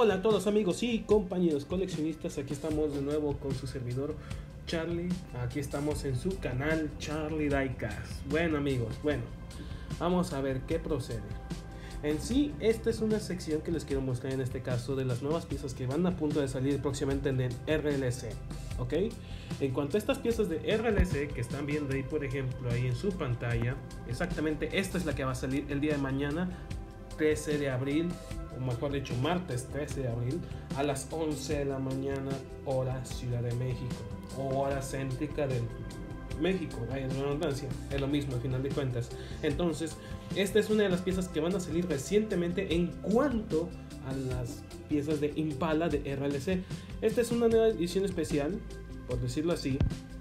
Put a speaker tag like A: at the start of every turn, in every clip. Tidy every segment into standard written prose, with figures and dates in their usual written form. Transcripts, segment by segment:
A: Hola a todos amigos y compañeros coleccionistas, aquí estamos de nuevo con su servidor Charlie. Aquí estamos en su canal Charlie Diecast. Bueno amigos, vamos a ver qué procede. En sí, esta es una sección que les quiero mostrar en este caso de las nuevas piezas que van a punto de salir próximamente en el RLC, ¿ok? En cuanto a estas piezas de RLC que están viendo ahí, por ejemplo, ahí en su pantalla, exactamente esta es la que va a salir el día de mañana, 13 de abril, o mejor dicho, martes 13 de abril, a las 11 de la mañana, hora Ciudad de México, o hora céntrica del México, vaya de redundancia, es lo mismo al final de cuentas. Entonces, esta es una de las piezas que van a salir recientemente en cuanto a las piezas de Impala de RLC. Esta es una nueva edición especial, por decirlo así.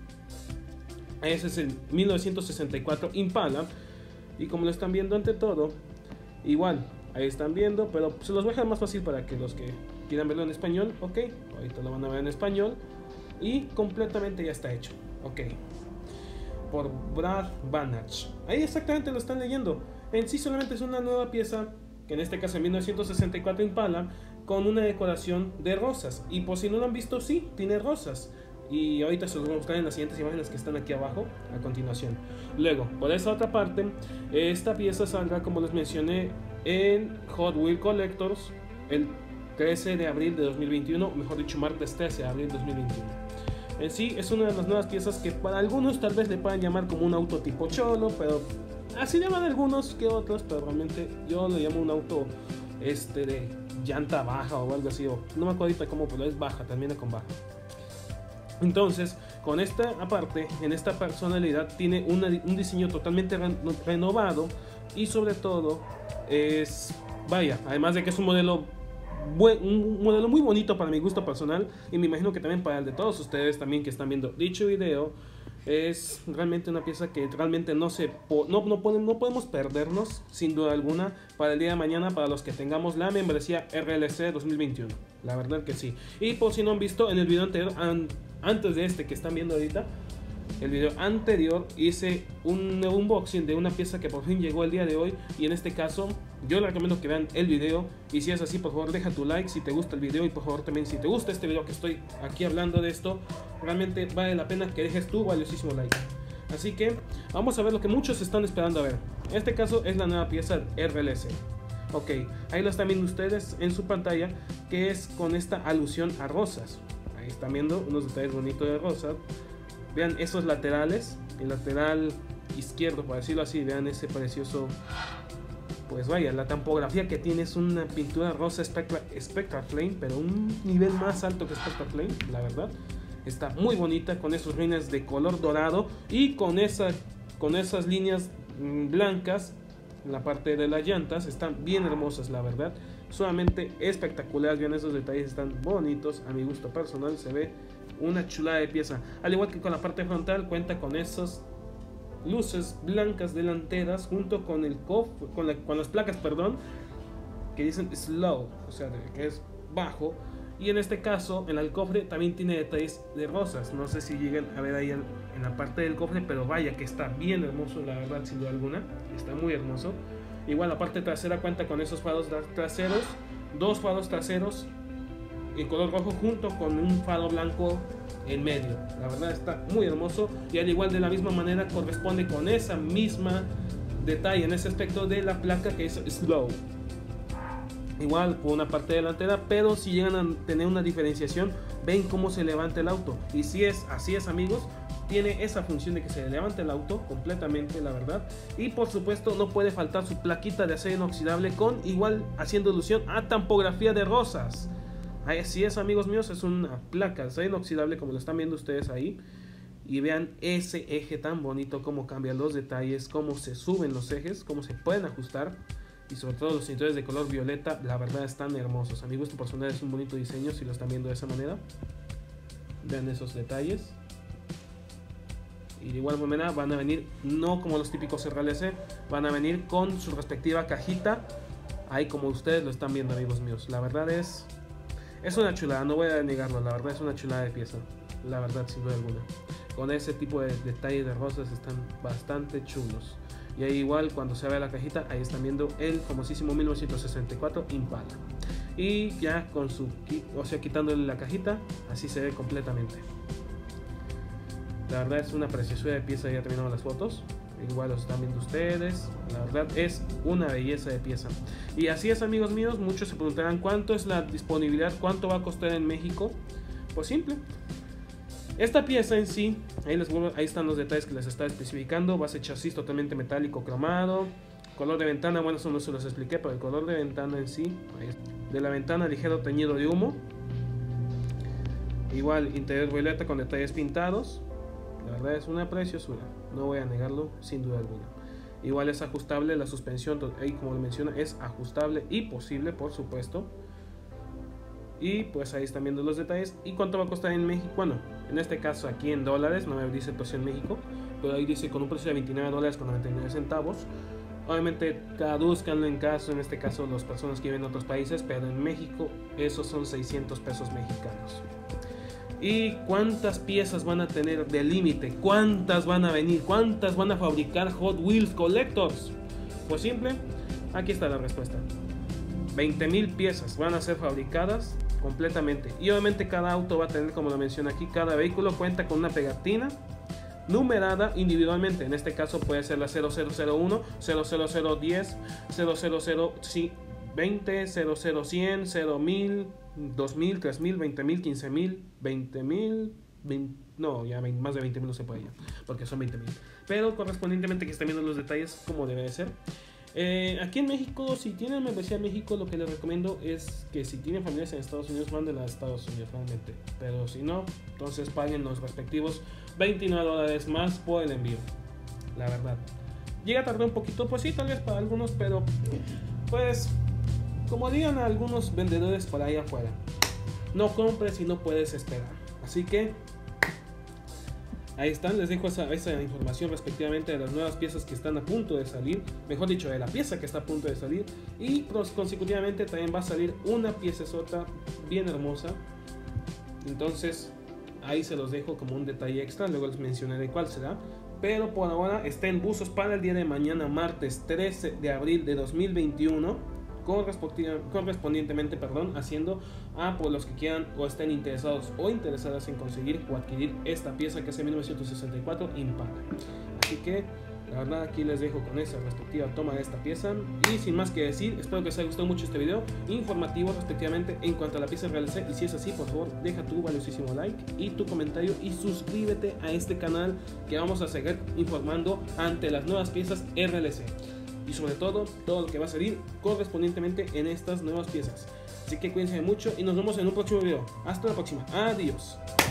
A: Ese es el 1964 Impala, y como lo están viendo ante todo, igual, ahí están viendo, pero se los voy a dejar más fácil para que los que quieran verlo en español, ok, ahorita lo van a ver en español, y completamente ya está hecho, ok, por Brad Banach. Ahí exactamente lo están leyendo. En sí solamente es una nueva pieza, que en este caso en 1964 Impala, con una decoración de rosas, y por si no lo han visto, sí, tiene rosas. Y ahorita se los voy a mostrar en las siguientes imágenes que están aquí abajo a continuación. Luego, por esa otra parte, esta pieza saldrá, como les mencioné, en Hot Wheels Collectors el 13 de abril de 2021, mejor dicho, martes 13 de abril de 2021. En sí, es una de las nuevas piezas que para algunos tal vez le puedan llamar como un auto tipo cholo, pero así llaman algunos que otros, pero realmente yo lo llamo un auto de llanta baja o algo así, o no me acuerdo ahorita cómo, pero es baja, termina con baja. Entonces, con esta aparte, en esta personalidad tiene un diseño totalmente renovado, y sobre todo es, vaya, además de que es un modelo muy bonito para mi gusto personal, y me imagino que también para el de todos ustedes también que están viendo dicho video, es realmente una pieza que realmente no podemos perdernos, sin duda alguna, para el día de mañana, para los que tengamos la membresía RLC 2021, la verdad que sí. Y por si no han visto, en el video anterior, antes de este que están viendo ahorita, el video anterior, hice un unboxing de una pieza que por fin llegó el día de hoy, y en este caso yo les recomiendo que vean el video, y si es así, por favor deja tu like si te gusta el video, y por favor también si te gusta este video que estoy aquí hablando de esto, realmente vale la pena que dejes tu valiosísimo like. Así que vamos a ver lo que muchos están esperando a ver. En este caso es la nueva pieza RLC. Ok, ahí lo están viendo ustedes en su pantalla, que es con esta alusión a rosas. Ahí están viendo unos detalles bonitos de rosas. Vean esos laterales, el lateral izquierdo, por decirlo así, vean ese precioso, pues vaya, la tampografía que tiene es una pintura rosa Spectra Flame, pero un nivel más alto que Spectra Flame, la verdad. Está muy bonita, con esos rines de color dorado, y con esas líneas blancas en la parte de las llantas, están bien hermosas, la verdad. Sumamente espectaculares, vean esos detalles, están bonitos, a mi gusto personal se ve una chulada de pieza. Al igual que con la parte frontal, cuenta con esas luces blancas delanteras junto con el cofre, con las placas, perdón, que dicen slow, o sea, que es bajo. Y en este caso, en el cofre también tiene detalles de rosas. No sé si llegan a ver ahí en la parte del cofre, pero vaya que está bien hermoso, la verdad, sin duda alguna. Está muy hermoso. Igual la parte trasera cuenta con esos faros traseros, dos faros traseros en color rojo junto con un faro blanco en medio. La verdad está muy hermoso, y al igual de la misma manera corresponde con esa misma detalle en ese aspecto de la placa que es slow. Igual por una parte delantera, pero si llegan a tener una diferenciación, ven cómo se levanta el auto, y si es así es amigos, tiene esa función de que se levante el auto completamente, la verdad. Y por supuesto no puede faltar su plaquita de acero inoxidable, con igual haciendo alusión a tampografía de rosas. Así es amigos míos, es una placa de acero inoxidable como lo están viendo ustedes ahí. Y vean ese eje tan bonito, cómo cambian los detalles, cómo se suben los ejes, cómo se pueden ajustar, y sobre todo los cinturones de color violeta, la verdad están hermosos. A mi gusto personal es un bonito diseño si lo están viendo de esa manera. Vean esos detalles. Y de igual manera van a venir no como los típicos RLC, van a venir con su respectiva cajita, ahí como ustedes lo están viendo amigos míos. La verdad es una chulada, no voy a negarlo, la verdad es una chulada de pieza, la verdad sin duda alguna. Con ese tipo de detalles de rosas están bastante chulos. Y ahí igual cuando se ve la cajita, ahí están viendo el famosísimo 1964 Impala. y ya con su, o sea, quitándole la cajita, así se ve completamente. La verdad es una preciosura de pieza. Ya terminaron las fotos, igual los están viendo ustedes. La verdad es una belleza de pieza. Y así es, amigos míos. Muchos se preguntarán cuánto es la disponibilidad, cuánto va a costar en México. Pues simple, esta pieza en sí, ahí están los detalles que les está especificando. Base chasis totalmente metálico cromado. Color de ventana, bueno, eso no se los expliqué, pero el color de ventana en sí, de la ventana ligero teñido de humo. Igual interior violeta con detalles pintados. La verdad es una preciosura, no voy a negarlo sin duda alguna. Igual es ajustable la suspensión, ahí como lo menciona, es ajustable y posible, por supuesto. Y pues ahí están viendo los detalles. ¿Y cuánto va a costar en México? Bueno, en este caso aquí en dólares, no me dice precio en México, pero ahí dice con un precio de $29.99. Obviamente traduzcanlo en caso, en este caso las personas que viven en otros países, pero en México esos son 600 pesos mexicanos. ¿Y cuántas piezas van a tener de límite? ¿Cuántas van a venir? ¿Cuántas van a fabricar Hot Wheels Collectors? Pues simple, aquí está la respuesta. 20,000 piezas van a ser fabricadas completamente. Y obviamente cada auto va a tener, como lo menciona aquí, cada vehículo cuenta con una pegatina numerada individualmente. En este caso puede ser la 0001, 00010, 00020, 00100, 01000, 2000, 3000, 20000, 15000, 20000, no, ya más de 20,000 no se puede ya, porque son 20,000. Pero correspondientemente que estén viendo los detalles como debe de ser. Aquí en México, si tienen membresía en México, lo que les recomiendo es que si tienen familias en Estados Unidos, mándenla a Estados Unidos realmente. Pero si no, entonces paguen los respectivos $29 más por el envío. La verdad, llega a tardar un poquito, pues sí, tal vez para algunos, pero pues como digan a algunos vendedores por ahí afuera, no compres si no puedes esperar. Así que ahí están, les dejo esa información respectivamente de las nuevas piezas que están a punto de salir, mejor dicho, de la pieza que está a punto de salir, y consecutivamente también va a salir una piecesota bien hermosa. Entonces ahí se los dejo como un detalle extra, luego les mencionaré cuál será, pero por ahora está en buzos para el día de mañana, martes 13 de abril de 2021. Correspondientemente, haciendo por los que quieran o estén interesados o interesadas en conseguir o adquirir esta pieza que es de 1964 Impala. Así que la verdad aquí les dejo con esa respectiva toma de esta pieza, y sin más que decir, espero que les haya gustado mucho este video informativo respectivamente en cuanto a la pieza RLC, y si es así, por favor deja tu valiosísimo like y tu comentario y suscríbete a este canal, que vamos a seguir informando ante las nuevas piezas RLC y sobre todo lo que va a salir correspondientemente en estas nuevas piezas. Así que cuídense mucho y nos vemos en un próximo video. Hasta la próxima. Adiós.